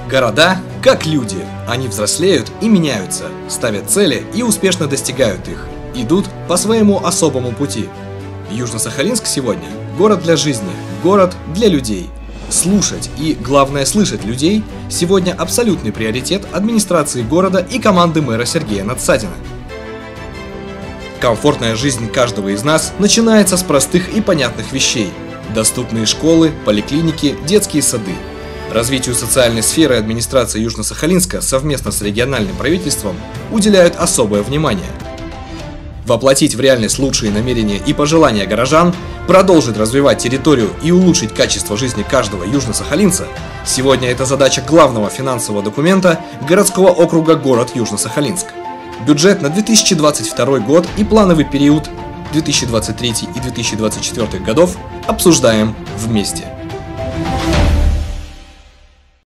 Города как люди. Они взрослеют и меняются, ставят цели и успешно достигают их, идут по своему особому пути. Южно-Сахалинск сегодня – город для жизни, город для людей. Слушать и, главное, слышать людей – сегодня абсолютный приоритет администрации города и команды мэра Сергея Надсадина. Комфортная жизнь каждого из нас начинается с простых и понятных вещей. Доступные школы, поликлиники, детские сады. Развитию социальной сферы администрация Южно-Сахалинска совместно с региональным правительством уделяют особое внимание. Воплотить в реальность лучшие намерения и пожелания горожан, продолжить развивать территорию и улучшить качество жизни каждого южно-сахалинца – сегодня это задача главного финансового документа городского округа город Южно-Сахалинск. Бюджет на 2022 год и плановый период 2023 и 2024 годов обсуждаем вместе.